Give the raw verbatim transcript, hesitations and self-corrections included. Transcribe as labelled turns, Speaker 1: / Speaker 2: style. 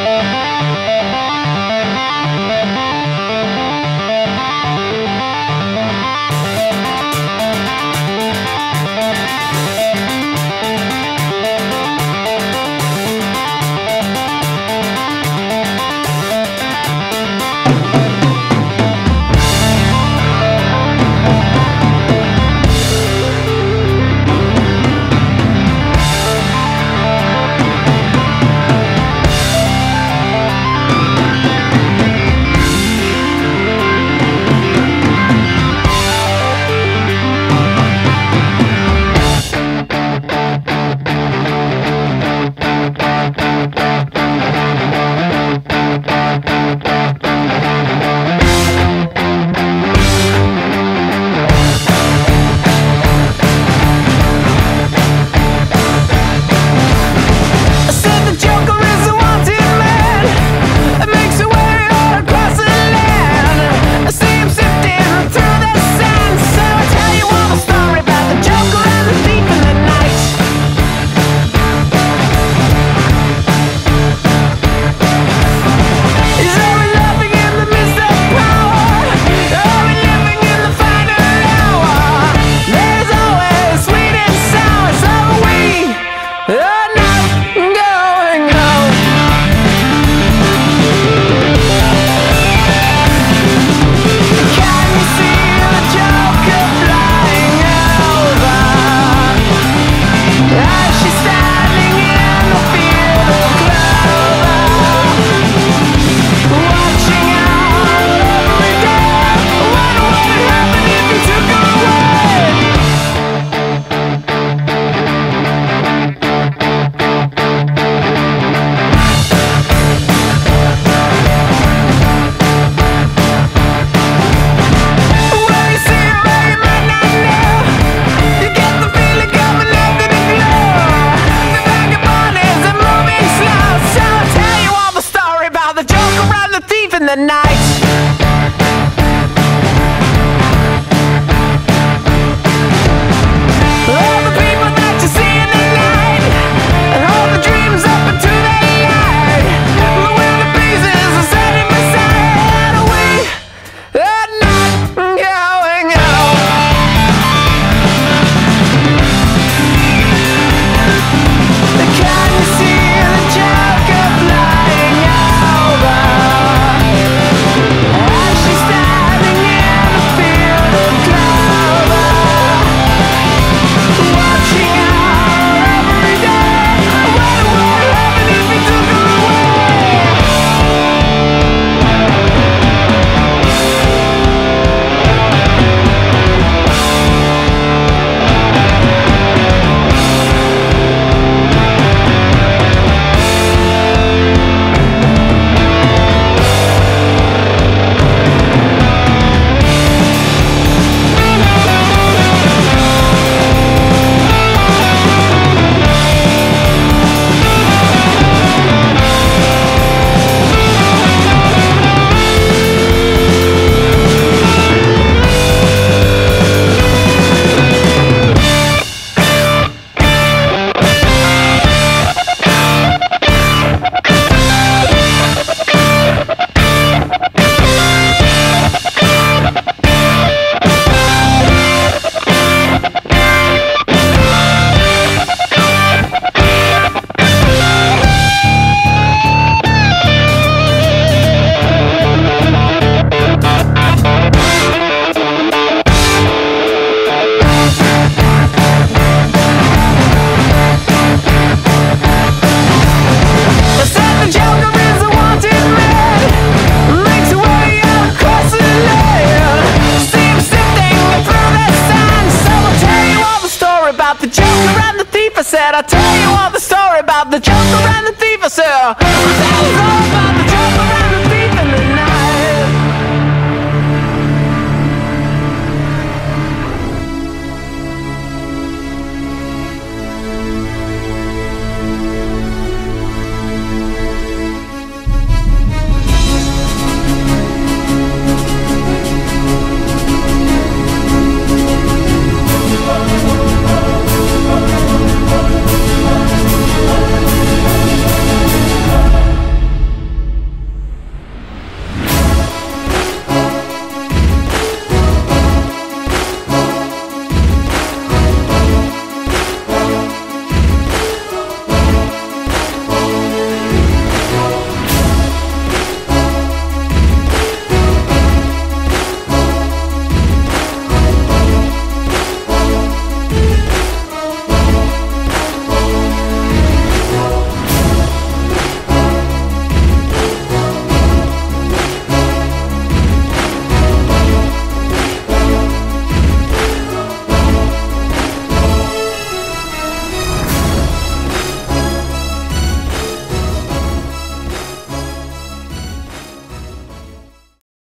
Speaker 1: in the night. All the people that you see in the night, and all the dreams up into the light, the wilder pieces are setting beside. We are not going home. Can you see the Joker flying over? As she's standing in a field of clover, watching her every day. What would happen if we took her the Joker and the thief? I said, I'll tell you all the story about the Joker and the thief. I said,